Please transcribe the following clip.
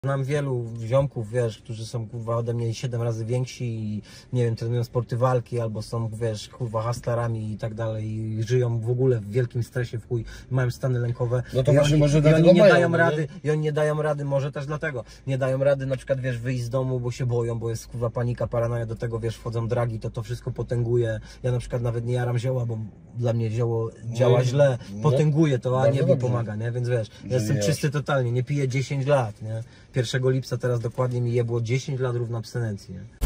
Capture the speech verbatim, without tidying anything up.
Znam wielu ziomków, wiesz, którzy są kurwa ode mnie siedem razy więksi i nie wiem, trenują sporty walki albo są, wiesz, kurwa hustlerami i tak dalej i żyją w ogóle w wielkim stresie, w chuj, mają stany lękowe. No to I właśnie oni, może i dlatego oni nie mają, dają no rady, nie? i oni nie dają rady, może też dlatego, nie dają rady na przykład, wiesz, wyjść z domu, bo się boją, bo jest kurwa panika, paranoja, do tego, wiesz, wchodzą dragi, to to wszystko potęguje. Ja na przykład nawet nie jaram zioła, bo dla mnie zioło działa No, źle, no, potęguje to, a bardzo nie mi dobrze. pomaga, nie? Więc wiesz, ja Że jestem nie czysty totalnie, nie piję dziesięć lat, nie? pierwszego lipca teraz dokładnie mi jebło dziesięć lat równo abstynencji, nie?